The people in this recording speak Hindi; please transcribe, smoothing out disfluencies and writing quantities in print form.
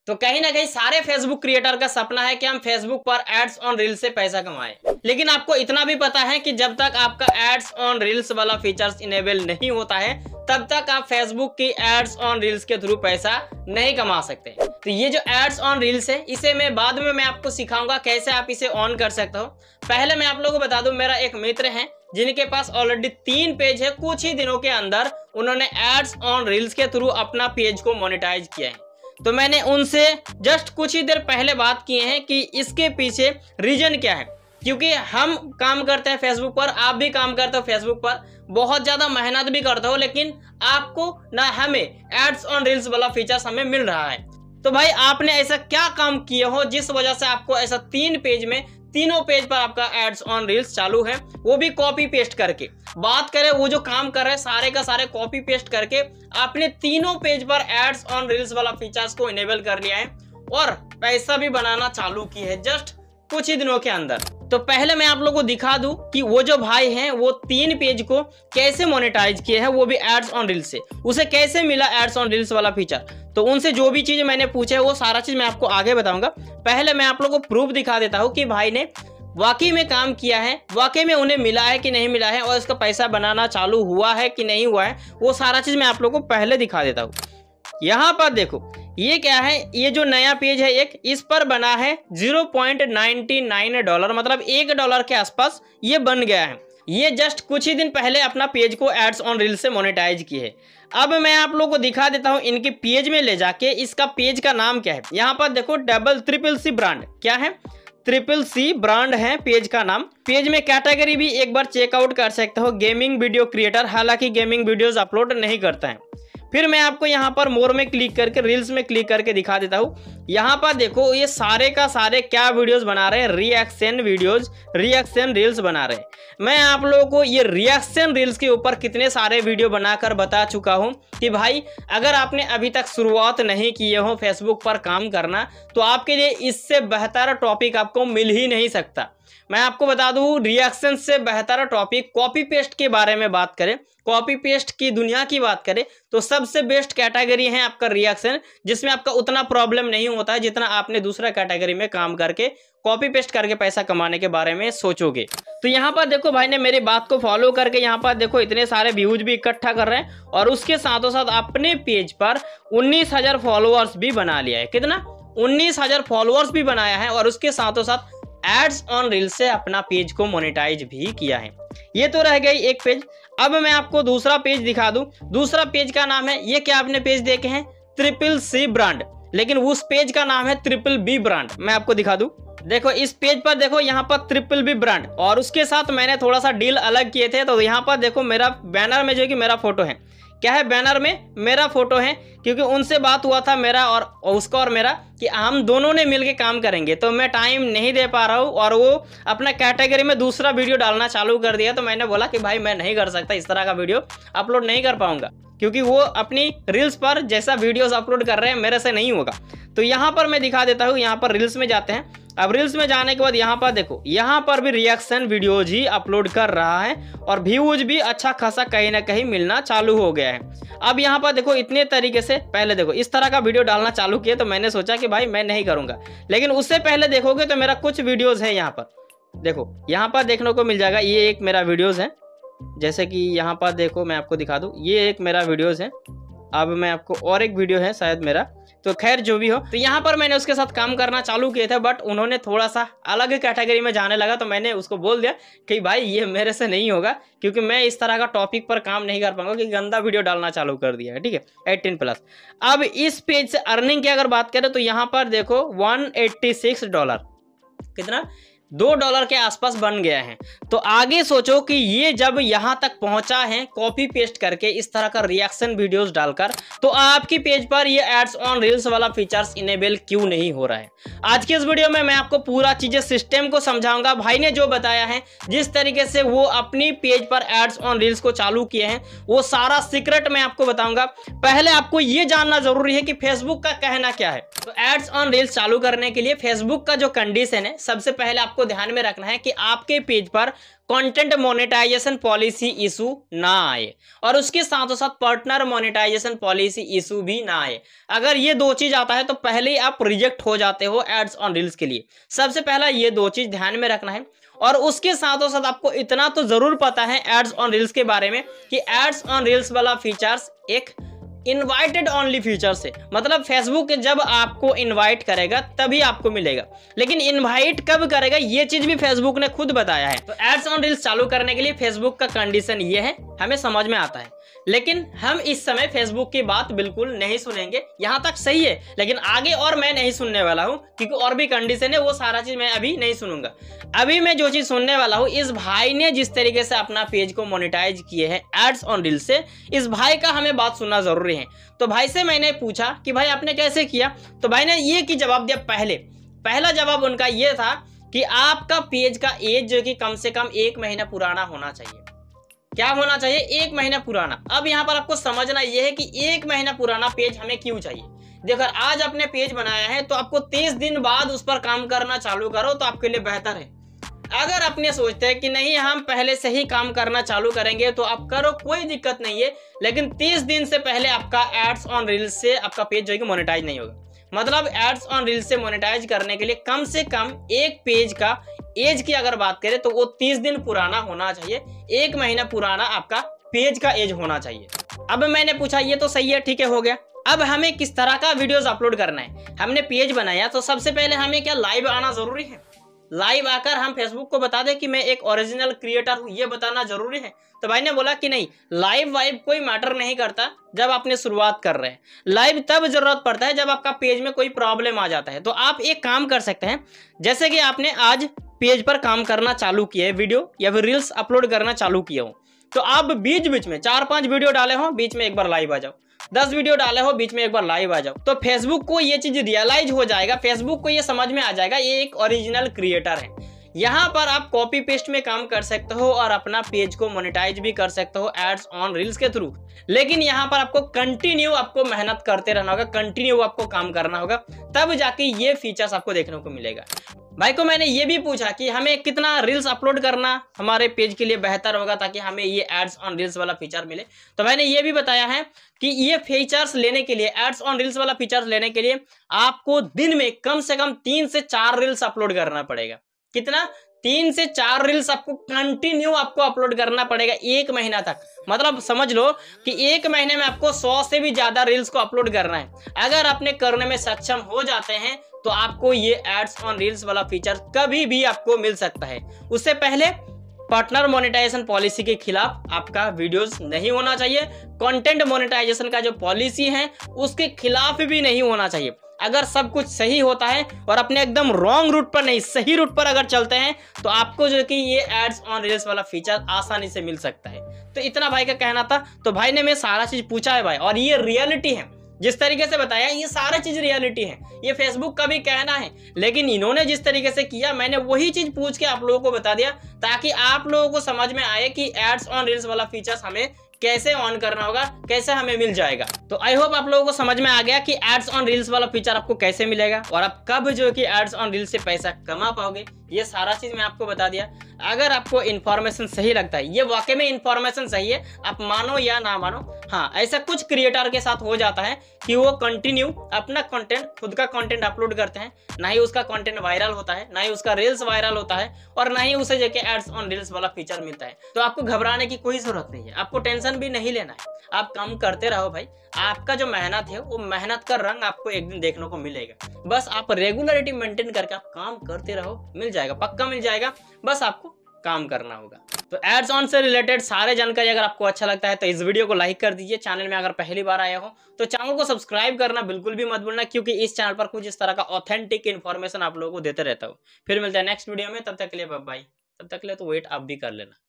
तो कहीं ना कहीं सारे फेसबुक क्रिएटर का सपना है कि हम फेसबुक पर एड्स ऑन रील्स से पैसा कमाएं। लेकिन आपको इतना भी पता है कि जब तक आपका एड्स ऑन रील्स वाला फीचर्स इनेबल नहीं होता है तब तक आप फेसबुक की एड्स ऑन रील्स के थ्रू पैसा नहीं कमा सकते। तो ये जो एड्स ऑन रील्स है इसे मैं बाद में आपको सिखाऊंगा कैसे आप इसे ऑन कर सकते हो। पहले मैं आप लोगों को बता दूं, मेरा एक मित्र है जिनके पास ऑलरेडी 3 पेज है। कुछ ही दिनों के अंदर उन्होंने एड्स ऑन रील्स के थ्रू अपना पेज को मोनेटाइज किया है। तो मैंने उनसे जस्ट कुछ ही देर पहले बात किए हैं कि इसके पीछे रीजन क्या है, क्योंकि हम काम करते हैं फेसबुक पर, आप भी काम करते हो फेसबुक पर, बहुत ज़्यादा मेहनत भी करते हो, लेकिन आपको ना हमें एड्स ऑन रील्स वाला फीचर्स हमें मिल रहा है। तो भाई आपने ऐसा क्या काम किए हो जिस वजह से आपको ऐसा 3 पेज में तीनों पेज पर आपका एड्स ऑन रील्स चालू है, वो भी कॉपी पेस्ट करके। बात करें वो जो काम कर रहे हैं सारे का सारे कॉपी पेस्ट करके आपने तीनों पेज पर एड्स ऑन रील्स वाला फीचर्स को इनेबल कर लिया है और पैसा भी बनाना चालू की है जस्ट कुछ ही दिनों के अंदर। तो पहले मैं आप लोगों को दिखा दूं कि वो जो भाई हैं वो 3 पेज को कैसे मोनेटाइज किए हैं, वो भी एड्स ऑन रील्स से। उसे कैसे मिला एड्स ऑन रील्स वाला फीचर, तो उनसे जो भी चीज मैंने पूछा है वो सारा चीज मैं आपको आगे बताऊंगा। पहले मैं आप लोगों को प्रूफ दिखा देता हूं कि भाई ने वाकई में काम किया है, वाकई में उन्हें मिला है कि नहीं मिला है, और इसका पैसा बनाना चालू हुआ है कि नहीं हुआ है, वो सारा चीज मैं आप लोगों को पहले दिखा देता हूँ। यहाँ पर देखो ये क्या है, ये जो नया पेज है एक, इस पर बना है $0.99, मतलब $1 के आसपास ये बन गया है। ये जस्ट कुछ ही दिन पहले अपना पेज को एड्स ऑन रील्स से मोनेटाइज की है। अब मैं आप लोगों को दिखा देता हूं इनके पेज में ले जाके इसका पेज का नाम क्या है। यहाँ पर देखो CCC ब्रांड क्या है, CCC ब्रांड है पेज का नाम। पेज में कैटेगरी भी एक बार चेकआउट कर सकते हो, गेमिंग वीडियो क्रिएटर, हालांकि गेमिंग वीडियोस अपलोड नहीं करता है। फिर मैं आपको यहाँ पर मोर में क्लिक करके रील्स में क्लिक करके दिखा देता हूँ। यहाँ पर देखो ये सारे का सारे क्या वीडियोस बना रहे हैं, रिएक्शन वीडियोस, रिएक्शन रील्स बना रहे हैं। मैं आप लोगों को ये रिएक्शन रील्स के ऊपर कितने सारे वीडियो बनाकर बता चुका हूँ कि भाई अगर आपने अभी तक शुरुआत नहीं किए हो फेसबुक पर काम करना तो आपके लिए इससे बेहतर टॉपिक आपको मिल ही नहीं सकता। मैं आपको बता दूं रिएक्शन से बेहतर टॉपिक कॉपी पेस्ट के बारे में बात करें, कॉपी पेस्ट की दुनिया की बात करें तो सबसे बेस्ट कैटेगरी है आपका रिएक्शन, जिसमें आपका उतना प्रॉब्लम नहीं होता है जितना आपने दूसरा कैटेगरी में काम करके कॉपी पेस्ट करके पैसा कमाने के बारे में सोचोगे। तो यहाँ पर देखो भाई ने मेरी बात को फॉलो करके यहाँ पर देखो इतने सारे व्यूज भी इकट्ठा कर रहे हैं और उसके साथों साथ अपने पेज पर 19,000 फॉलोअर्स भी बना लिया है। कितना? 19,000 फॉलोअर्स भी बनाया है और उसके साथों साथ एड्स ऑन रील्स से अपना पेज को मोनेटाइज भी किया है। ये तो रह गई एक पेज। अब मैं आपको दूसरा पेज दिखा दूं। दूसरा पेज का नाम है, ये क्या आपने पेज देखे हैं, CCC ब्रांड, लेकिन उस पेज का नाम है BBB ब्रांड। मैं आपको दिखा दूं, देखो इस पेज पर देखो यहाँ पर BBB ब्रांड और उसके साथ मैंने थोड़ा सा डील अलग किए थे। तो यहाँ पर देखो मेरा बैनर में जो है कि मेरा फोटो है, क्या है बैनर में मेरा फोटो है, क्योंकि उनसे बात हुआ था मेरा और उसका और मेरा कि हम दोनों ने मिलके काम करेंगे। तो मैं टाइम नहीं दे पा रहा हूँ और वो अपना कैटेगरी में दूसरा वीडियो डालना चालू कर दिया। तो मैंने बोला कि भाई मैं नहीं कर सकता, इस तरह का वीडियो अपलोड नहीं कर पाऊंगा, क्योंकि वो अपनी रील्स पर जैसा वीडियोस अपलोड कर रहे हैं मेरे से नहीं होगा। तो यहाँ पर मैं दिखा देता हूँ, यहाँ पर रील्स में जाते हैं। अब रील्स में जाने के बाद यहाँ पर देखो, यहाँ पर भी रिएक्शन वीडियोज ही अपलोड कर रहा है और व्यूज भी अच्छा खासा कहीं ना कहीं मिलना चालू हो गया है। अब यहाँ पर देखो इतने तरीके से पहले देखो इस तरह का वीडियो डालना चालू किया तो मैंने सोचा कि भाई मैं नहीं करूँगा, लेकिन उससे पहले देखोगे तो मेरा कुछ वीडियोज़ है यहाँ पर, देखो यहाँ पर देखने को मिल जाएगा। ये एक मेरा वीडियोज़ है, जैसे कि यहाँ पर देखो मैं आपको दिखा दूँ, ये एक मेरा वीडियोज़ है। अब मैं आपको और एक वीडियो है शायद मेरा, तो खैर जो भी हो, तो यहाँ पर मैंने उसके साथ काम करना चालू किया था, बट उन्होंने थोड़ा सा अलग कैटेगरी में जाने लगा। तो मैंने उसको बोल दिया कि भाई ये मेरे से नहीं होगा, क्योंकि मैं इस तरह का टॉपिक पर काम नहीं कर पाऊंगा, कि गंदा वीडियो डालना चालू कर दिया है, ठीक है, 18+। अब इस पेज से अर्निंग की अगर बात करें तो यहाँ पर देखो $186, कितना, $2 के आसपास बन गया है। तो आगे सोचो कि ये जब यहाँ तक पहुंचा है कॉपी पेस्ट करके इस तरह का रिएक्शन वीडियोस डालकर, तो आपकी पेज पर ये एड्स ऑन रील्स वाला फीचर्स इनेबल क्यों नहीं हो रहा है। आज के इस वीडियो में मैं आपको पूरा चीजें सिस्टम को समझाऊंगा। भाई ने जो बताया है, जिस तरीके से वो अपनी पेज पर एड्स ऑन रील्स को चालू किए हैं, वो सारा सीक्रेट मैं आपको बताऊंगा। पहले आपको ये जानना जरूरी है कि फेसबुक का कहना क्या है। तो एड्स ऑन रील्स चालू करने के लिए फेसबुक का जो कंडीशन है, सबसे पहले आपको ध्यान में रखना है कि आपके पेज पर कंटेंट मोनेटाइजेशन पॉलिसी इशू ना आए और उसके साथ साथ पार्टनर मोनेटाइजेशन पॉलिसी इशू भी ना आए। अगर ये दो चीज आता है तो पहले ही आप रिजेक्ट हो जाते हो एड्स ऑन रील्स के लिए। सबसे पहला ये दो चीज ध्यान में रखना है। और उसके साथ साथ आपको इतना तो जरूर पता है एड्स ऑन रील्स के बारे में कि एड्स ऑन रील्स वाला फीचर्स एक इनवाइटेड ओनली फीचर्स है। मतलब फेसबुक जब आपको इनवाइट करेगा तभी आपको मिलेगा, लेकिन इनवाइट कब करेगा ये चीज भी फेसबुक ने खुद बताया है। तो एड्स ऑन रील्स चालू करने के लिए फेसबुक का कंडीशन ये है, हमें समझ में आता है, लेकिन हम इस समय फेसबुक की बात बिल्कुल नहीं सुनेंगे। यहां तक सही है, लेकिन आगे और मैं नहीं सुनने वाला हूं क्योंकि और भी कंडीशन है, वो सारा चीज मैं अभी नहीं सुनूंगा। अभी मैं जो चीज सुनने वाला हूं, इस भाई ने जिस तरीके से अपना पेज को मोनेटाइज किए हैं एड्स ऑन रील्स से, इस भाई का हमें बात सुनना जरूरी है। तो भाई से मैंने पूछा कि भाई आपने कैसे किया, तो भाई ने ये की जवाब दिया। पहला जवाब उनका ये था कि आपका पेज का एज जो कि कम से कम 1 महीना पुराना होना चाहिए। क्या होना चाहिए? 1 महीना पुराना। अब यहाँ पर आपको समझना यह है कि 1 महीना पुराना पेज हमें क्यों चाहिए। देखो आज आपने पेज बनाया है तो आपको 30 दिन बाद उस पर काम करना चालू करो तो आपके लिए बेहतर है। अगर अपने सोचते हैं कि नहीं हम पहले से ही काम करना चालू करेंगे तो आप करो, कोई दिक्कत नहीं है, लेकिन 30 दिन से पहले आपका एड्स ऑन रील्स से आपका पेज जो है कि मोनेटाइज नहीं होगा। मतलब एड्स ऑन रील्स से मोनेटाइज करने के लिए कम से कम एक पेज का एज की अगर बात करें तो वो 30 दिन पुराना होना चाहिए। 1 महीना पुराना आपका पेज का एज होना चाहिए। अब मैंने पूछा ये तो सही है, ठीक है, हो गया। अब हमें किस तरह का वीडियोस अपलोड करना है? हमने पेज बनाया तो सबसे पहले हमें क्या लाइव आना जरूरी है। लाइव आकर हम फेसबुक को बता दें कि मैं एक ओरिजिनल क्रिएटर हूं, ये बताना जरूरी है। तो भाई ने बोला कि नहीं, लाइव वाइव कोई मैटर नहीं करता जब आपने शुरुआत कर रहे हैं। लाइव तब जरूरत पड़ता है जब आपका पेज में कोई प्रॉब्लम आ जाता है। तो आप एक काम कर सकते हैं, जैसे कि आपने आज पेज पर काम करना चालू किया है, वीडियो या फिर रील्स अपलोड करना चालू किया हो, तो आप बीच बीच में 4-5 वीडियो डाले हो, बीच में एक बार लाइव आ जाओ। 10 वीडियो डाले हो, बीच में एक बार लाइव आ जाओ। तो फेसबुक को ये चीज रियलाइज हो जाएगा, फेसबुक को ये समझ में आ जाएगा ये एक ओरिजिनल क्रिएटर है। यहाँ पर आप कॉपी पेस्ट में काम कर सकते हो और अपना पेज को मोनेटाइज भी कर सकते हो एड्स ऑन रील्स के थ्रू। लेकिन यहाँ पर आपको कंटिन्यू आपको मेहनत करते रहना होगा, कंटिन्यू आपको काम करना होगा, तब जाके ये फीचर्स आपको देखने को मिलेगा। भाई को मैंने ये भी पूछा कि हमें कितना रील्स अपलोड करना हमारे पेज के लिए बेहतर होगा ताकि हमें ये एड्स ऑन रील्स वाला फीचर मिले। तो मैंने ये भी बताया है कि ये फीचर्स लेने के लिए, एड्स ऑन रील्स वाला फीचर्स लेने के लिए आपको दिन में कम से कम 3 से 4 रील्स अपलोड करना पड़ेगा। कितना? 3 से 4 रील्स आपको कंटिन्यू आपको अपलोड करना पड़ेगा 1 महीना तक। मतलब समझ लो कि 1 महीने में आपको 100 से भी ज्यादा रील्स को अपलोड करना है। अगर आपने करने में सक्षम हो जाते हैं तो आपको ये एड्स ऑन रील्स वाला फीचर कभी भी आपको मिल सकता है। उससे पहले पार्टनर मोनेटाइजेशन पॉलिसी के खिलाफ आपका वीडियोस नहीं होना चाहिए। कंटेंट मोनेटाइजेशन का जो पॉलिसी है उसके खिलाफ भी नहीं होना चाहिए। अगर सब कुछ सही होता है और अपने एकदम रॉन्ग रूट पर नहीं, सही रूट पर अगर चलते हैं तो आपको जो कि ये एड्स ऑन रील्स वाला फीचर आसानी से मिल सकता है। तो इतना भाई का कहना था। तो भाई ने मैं सारा चीज पूछा है भाई, और ये रियलिटी है। जिस तरीके से बताया ये सारा चीज रियलिटी है, ये फेसबुक का भी कहना है, लेकिन इन्होंने जिस तरीके से किया मैंने वही चीज पूछ के आप लोगों को बता दिया ताकि आप लोगों को समझ में आए कि एड्स ऑन रील्स वाला फीचर्स हमें कैसे ऑन करना होगा, कैसे हमें मिल जाएगा। तो आई होप आप लोगों को समझ में आ गया कि एड्स ऑन रील्स वाला फीचर आपको कैसे मिलेगा और आप कब जो कि एड्स ऑन रील्स से पैसा कमा पाओगे। ये सारा चीज मैं आपको बता दिया। अगर आपको इन्फॉर्मेशन सही लगता है, ये वाकई में इन्फॉर्मेशन सही है, आप मानो या ना मानो, हाँ ऐसा कुछ क्रिएटर के साथ हो जाता है कि वो कंटिन्यू अपना कंटेंट, खुद का कंटेंट अपलोड करते हैं, ना ही उसका कंटेंट वायरल होता है, ना ही उसका रील्स वायरल होता है और ना ही उसे जगह एड्स ऑन रील्स वाला फीचर मिलता है। तो आपको घबराने की कोई जरूरत नहीं है, आपको टेंशन भी नहीं लेना है। आप काम करते रहो भाई, आपका जो मेहनत है वो मेहनत का रंग आपको एक दिन देखने को मिलेगा। बस आप रेगुलरिटी मेंटेन करके आप काम करते रहो, मिल जाएगा, पक्का मिल जाएगा, बस आपको काम करना होगा। तो एड्स ऑन से रिलेटेड सारे जानकारी अगर आपको अच्छा लगता है तो इस वीडियो को लाइक कर दीजिए। चैनल में अगर पहली बार आया हो तो चैनल को सब्सक्राइब करना बिल्कुल भी मत भूलना, क्योंकि इस चैनल पर कुछ इस तरह का ऑथेंटिक इन्फॉर्मेशन आप लोगों को देते रहता हूँ। फिर मिलता है नेक्स्ट वीडियो में, तब तक के लिए बाय बाय। तब तक के लिए तो वेट आप भी कर लेना।